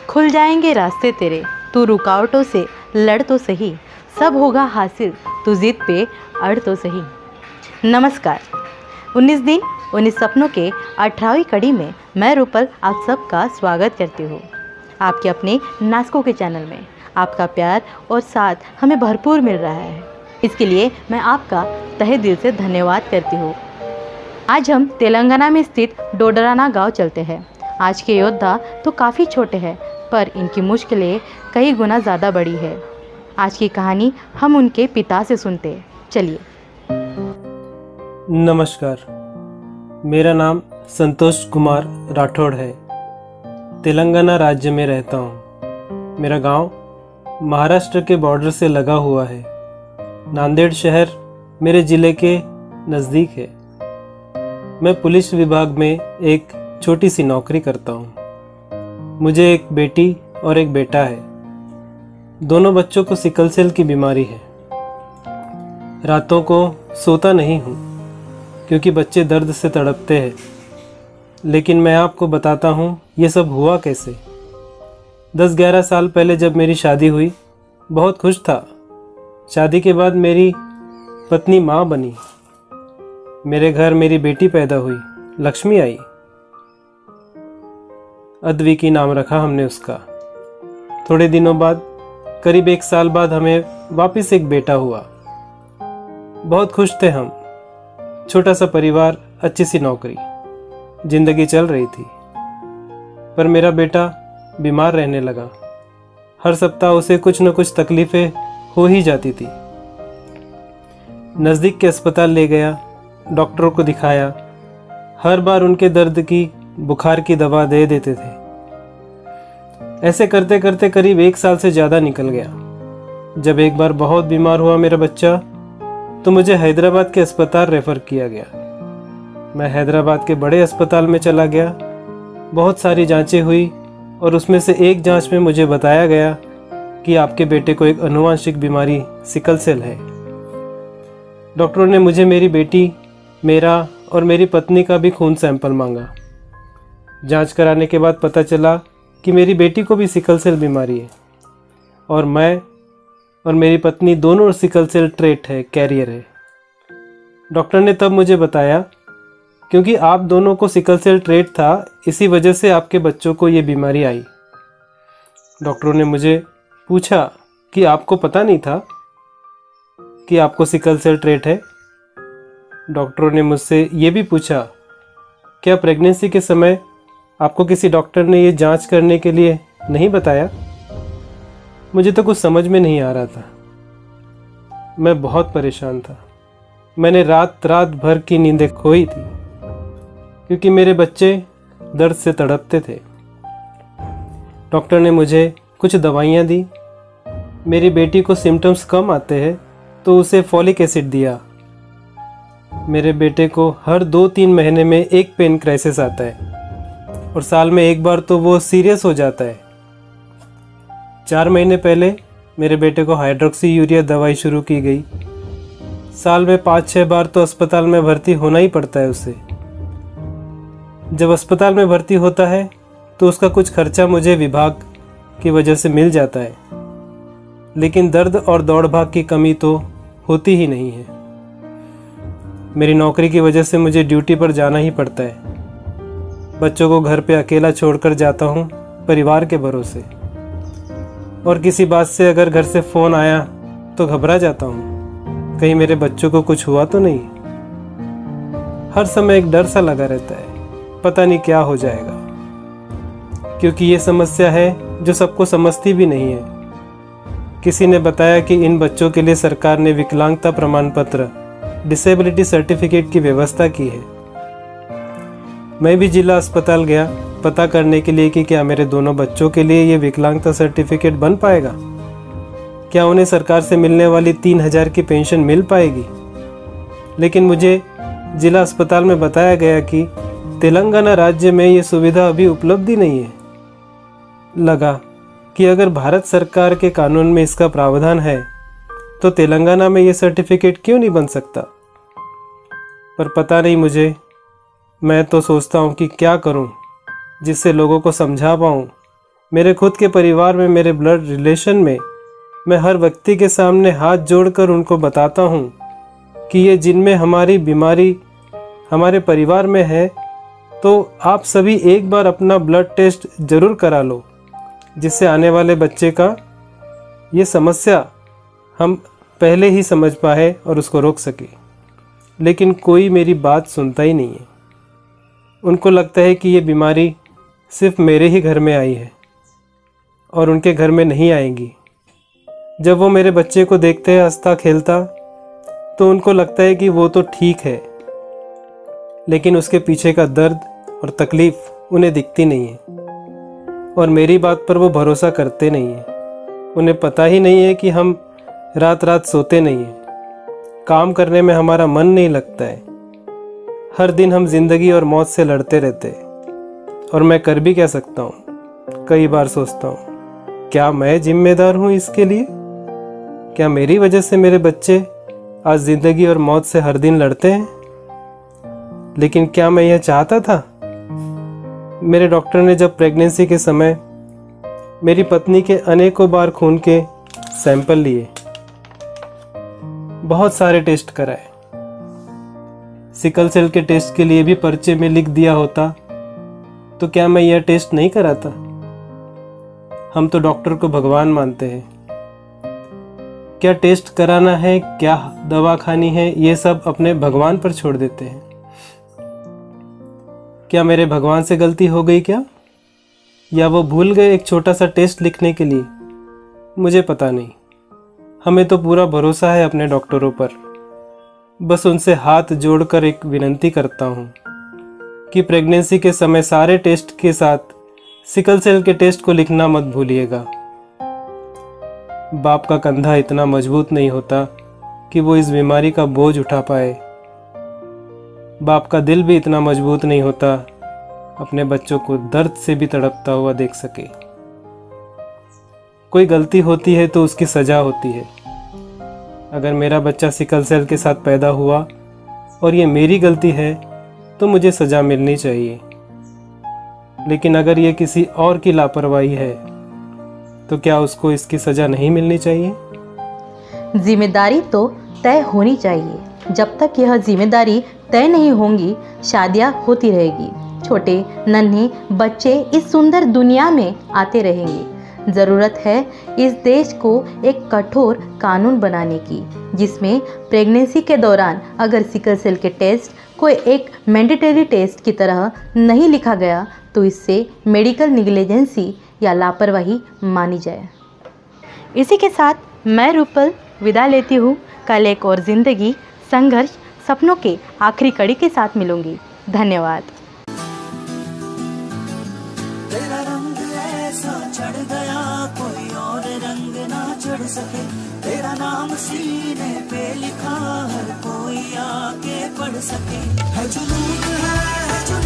खुल जाएंगे रास्ते तेरे, तू रुकावटों से लड़ तो सही, सब होगा हासिल, तू जिद पे अड़ तो सही। नमस्कार। 19 दिन 19 सपनों के 18वीं कड़ी में मैं रूपल आप सबका स्वागत करती हूँ आपके अपने नास्को के चैनल में। आपका प्यार और साथ हमें भरपूर मिल रहा है, इसके लिए मैं आपका तहे दिल से धन्यवाद करती हूँ। आज हम तेलंगाना में स्थित डोडराना गांव चलते हैं। आज के योद्धा तो काफ़ी छोटे हैं, पर इनकी मुश्किलें कई गुना ज़्यादा बड़ी है। आज की कहानी हम उनके पिता से सुनते हैं। चलिए। नमस्कार, मेरा नाम संतोष कुमार राठौड़ है। तेलंगाना राज्य में रहता हूँ। मेरा गांव महाराष्ट्र के बॉर्डर से लगा हुआ है। नांदेड़ शहर मेरे ज़िले के नज़दीक है। मैं पुलिस विभाग में एक छोटी सी नौकरी करता हूँ। मुझे एक बेटी और एक बेटा है। दोनों बच्चों को सिकल सेल की बीमारी है। रातों को सोता नहीं हूँ क्योंकि बच्चे दर्द से तड़पते हैं। लेकिन मैं आपको बताता हूँ ये सब हुआ कैसे। 10-11 साल पहले जब मेरी शादी हुई, बहुत खुश था। शादी के बाद मेरी पत्नी माँ बनी। मेरे घर मेरी बेटी पैदा हुई, लक्ष्मी आई। अद्विकी नाम रखा हमने उसका। थोड़े दिनों बाद, करीब 1 साल बाद, हमें वापस एक बेटा हुआ। बहुत खुश थे हम। छोटा सा परिवार, अच्छी सी नौकरी, जिंदगी चल रही थी। पर मेरा बेटा बीमार रहने लगा। हर सप्ताह उसे कुछ न कुछ तकलीफें हो ही जाती थी। नज़दीक के अस्पताल ले गया, डॉक्टरों को दिखाया। हर बार उनके दर्द की, बुखार की दवा दे देते थे। ऐसे करते करते करीब 1 साल से ज़्यादा निकल गया। जब एक बार बहुत बीमार हुआ मेरा बच्चा, तो मुझे हैदराबाद के अस्पताल रेफ़र किया गया। मैं हैदराबाद के बड़े अस्पताल में चला गया। बहुत सारी जांचें हुई और उसमें से एक जांच में मुझे बताया गया कि आपके बेटे को एक आनुवंशिक बीमारी सिकल सेल है। डॉक्टरों ने मुझे मेरी बेटी, मेरा और मेरी पत्नी का भी खून सैंपल मांगा। जांच कराने के बाद पता चला कि मेरी बेटी को भी सिकल सेल बीमारी है और मैं और मेरी पत्नी दोनों सिकल सेल ट्रेट है, कैरियर है। डॉक्टर ने तब मुझे बताया, क्योंकि आप दोनों को सिकल सेल ट्रेट था, इसी वजह से आपके बच्चों को ये बीमारी आई। डॉक्टरों ने मुझे पूछा कि आपको पता नहीं था कि आपको सिकल सेल ट्रेट है। डॉक्टरों ने मुझसे ये भी पूछा, क्या प्रेगनेंसी के समय आपको किसी डॉक्टर ने ये जांच करने के लिए नहीं बताया? मुझे तो कुछ समझ में नहीं आ रहा था। मैं बहुत परेशान था। मैंने रात भर की नींदें खोई थी क्योंकि मेरे बच्चे दर्द से तड़पते थे। डॉक्टर ने मुझे कुछ दवाइयाँ दी। मेरी बेटी को सिम्टम्स कम आते हैं तो उसे फॉलिक एसिड दिया। मेरे बेटे को हर 2-3 महीने में एक पेन क्राइसिस आता है और साल में एक बार तो वो सीरियस हो जाता है। 4 महीने पहले मेरे बेटे को हाइड्रोक्सी यूरिया दवाई शुरू की गई। साल में 5-6 बार तो अस्पताल में भर्ती होना ही पड़ता है उसे। जब अस्पताल में भर्ती होता है तो उसका कुछ खर्चा मुझे विभाग की वजह से मिल जाता है, लेकिन दर्द और दौड़ भाग की कमी तो होती ही नहीं है। मेरी नौकरी की वजह से मुझे ड्यूटी पर जाना ही पड़ता है। बच्चों को घर पे अकेला छोड़कर जाता हूँ परिवार के भरोसे, और किसी बात से अगर घर से फ़ोन आया तो घबरा जाता हूँ, कहीं मेरे बच्चों को कुछ हुआ तो नहीं। हर समय एक डर सा लगा रहता है, पता नहीं क्या हो जाएगा, क्योंकि ये समस्या है जो सबको समझती भी नहीं है। किसी ने बताया कि इन बच्चों के लिए सरकार ने विकलांगता प्रमाण पत्र, डिसेबिलिटी सर्टिफिकेट की व्यवस्था की है। मैं भी जिला अस्पताल गया पता करने के लिए कि क्या मेरे दोनों बच्चों के लिए ये विकलांगता सर्टिफिकेट बन पाएगा, क्या उन्हें सरकार से मिलने वाली 3000 की पेंशन मिल पाएगी। लेकिन मुझे जिला अस्पताल में बताया गया कि तेलंगाना राज्य में ये सुविधा अभी उपलब्ध ही नहीं है। लगा कि अगर भारत सरकार के कानून में इसका प्रावधान है तो तेलंगाना में ये सर्टिफिकेट क्यों नहीं बन सकता। पर पता नहीं मुझे, मैं तो सोचता हूँ कि क्या करूँ जिससे लोगों को समझा पाऊँ मेरे खुद के परिवार में, मेरे ब्लड रिलेशन में मैं हर व्यक्ति के सामने हाथ जोड़कर उनको बताता हूँ कि ये जिनमें हमारी बीमारी हमारे परिवार में है, तो आप सभी एक बार अपना ब्लड टेस्ट ज़रूर करा लो, जिससे आने वाले बच्चे का ये समस्या हम पहले ही समझ पाए और उसको रोक सके। लेकिन कोई मेरी बात सुनता ही नहीं है। उनको लगता है कि ये बीमारी सिर्फ मेरे ही घर में आई है और उनके घर में नहीं आएगी। जब वो मेरे बच्चे को देखते हैं हंसता खेलता, तो उनको लगता है कि वो तो ठीक है, लेकिन उसके पीछे का दर्द और तकलीफ़ उन्हें दिखती नहीं है और मेरी बात पर वो भरोसा करते नहीं हैं। उन्हें पता ही नहीं है कि हम रात रात सोते नहीं हैं, काम करने में हमारा मन नहीं लगता है। हर दिन हम जिंदगी और मौत से लड़ते रहते हैं और मैं कर भी क्या सकता हूँ। कई बार सोचता हूँ, क्या मैं जिम्मेदार हूँ इसके लिए? क्या मेरी वजह से मेरे बच्चे आज ज़िंदगी और मौत से हर दिन लड़ते हैं? लेकिन क्या मैं यह चाहता था? मेरे डॉक्टर ने जब प्रेगनेंसी के समय मेरी पत्नी के अनेकों बार खून के सैंपल लिए, बहुत सारे टेस्ट कराए, सिकल सेल के टेस्ट के लिए भी पर्चे में लिख दिया होता, तो क्या मैं यह टेस्ट नहीं कराता? हम तो डॉक्टर को भगवान मानते हैं। क्या टेस्ट कराना है, क्या दवा खानी है, ये सब अपने भगवान पर छोड़ देते हैं। क्या मेरे भगवान से गलती हो गई क्या? या वो भूल गए एक छोटा सा टेस्ट लिखने के लिए? मुझे पता नहीं। हमें तो पूरा भरोसा है अपने डॉक्टरों पर। बस उनसे हाथ जोड़कर एक विनती करता हूँ कि प्रेगनेंसी के समय सारे टेस्ट के साथ सिकल सेल के टेस्ट को लिखना मत भूलिएगा। बाप का कंधा इतना मजबूत नहीं होता कि वो इस बीमारी का बोझ उठा पाए। बाप का दिल भी इतना मजबूत नहीं होता अपने बच्चों को दर्द से भी तड़पता हुआ देख सके। कोई गलती होती है तो उसकी सजा होती है। अगर मेरा बच्चा सिकल सेल के साथ पैदा हुआ और ये मेरी गलती है तो मुझे सजा मिलनी चाहिए। लेकिन अगर ये किसी और की लापरवाही है तो क्या उसको इसकी सजा नहीं मिलनी चाहिए? जिम्मेदारी तो तय होनी चाहिए। जब तक यह जिम्मेदारी तय नहीं होंगी, शादियाँ होती रहेगी, छोटे नन्हे बच्चे इस सुंदर दुनिया में आते रहेंगे। ज़रूरत है इस देश को एक कठोर कानून बनाने की, जिसमें प्रेगनेंसी के दौरान अगर सिकल सेल के टेस्ट को एक मैंडेटरी टेस्ट की तरह नहीं लिखा गया तो इससे मेडिकल निग्लिजेंसी या लापरवाही मानी जाए। इसी के साथ मैं रूपल विदा लेती हूँ। कल एक और ज़िंदगी, संघर्ष, सपनों के आखिरी कड़ी के साथ मिलूंगी। धन्यवाद। तेरा रंग ऐसा चढ़ गया, कोई और रंग ना चढ़ सके। तेरा नाम सीने पे लिखा, हर कोई आके पढ़ सके। है जुनून, है जुनून।